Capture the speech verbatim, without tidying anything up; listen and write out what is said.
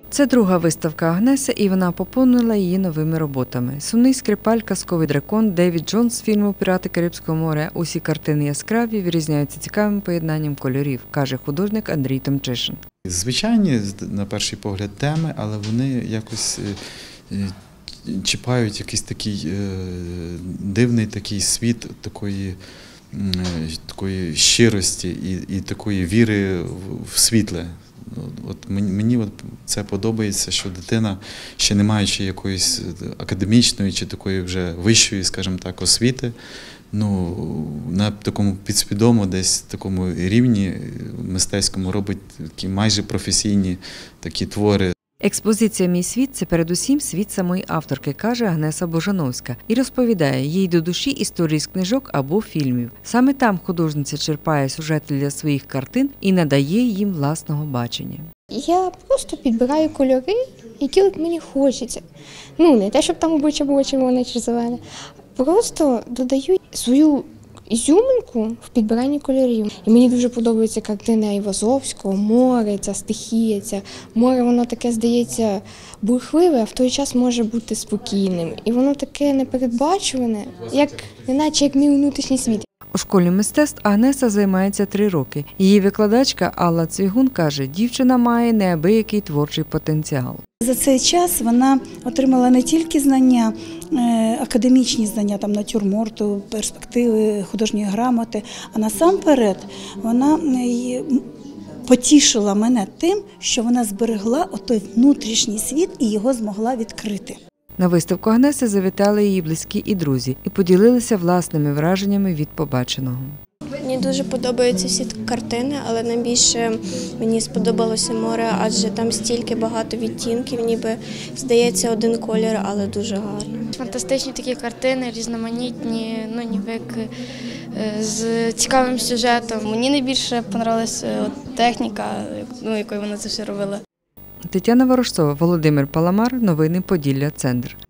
Це друга виставка Агнеси, і вона поповнила її новими роботами. Сумний скрипаль, казковий дракон, Девід Джонс з фільму «Пірати Карибського моря». Усі картини яскраві, вирізняються цікавим поєднанням кольорів, каже художник Андрій Томчишин. Звичайні, на перший погляд, теми, але вони якось чіпають якийсь такий дивний такий світ такої, такої щирості і, і такої віри в світле. От мені от це подобається, що дитина, ще не маючи якоїсь академічної чи такої вже вищої, скажімо так, освіти, ну, на такому підсвідомо десь такому рівні мистецькому робить такі майже професійні такі твори. Експозиція «Мій світ» – це передусім світ самої авторки, каже Агнеса Божановська, і розповідає, їй до душі історії з книжок або фільмів. Саме там художниця черпає сюжети для своїх картин і надає їм власного бачення. Я просто підбираю кольори, які от мені хочеться. Ну, не те, щоб там обличчя було червоне чи зелене. Просто додаю свою ізюминку в підбиранні кольорів. І мені дуже подобається картина Айвазовського, море, ця стихія, ця море, воно таке, здається, бурхливе, а в той час може бути спокійним. І воно таке непередбачуване, як, неначе як мій внутрішній світ. У школі мистецтв Агнеса займається три роки. Її викладачка Алла Цвігун каже, дівчина має неабиякий творчий потенціал. За цей час вона отримала не тільки знання, академічні знання, там натюрморту, перспективи, художньої грамоти, а насамперед вона потішила мене тим, що вона зберегла отой внутрішній світ і його змогла відкрити. На виставку Агнеси завітали її близькі і друзі і поділилися власними враженнями від побаченого. Мені дуже подобаються всі картини, але найбільше мені сподобалося море, адже там стільки багато відтінків, ніби здається один колір, але дуже гарно. Фантастичні такі картини, різноманітні, ну ніби як з цікавим сюжетом. Мені найбільше подобалася техніка, ну, якою вона це все робила. Тетяна Ворожцова, Володимир Паламар, новини Поділля Центр.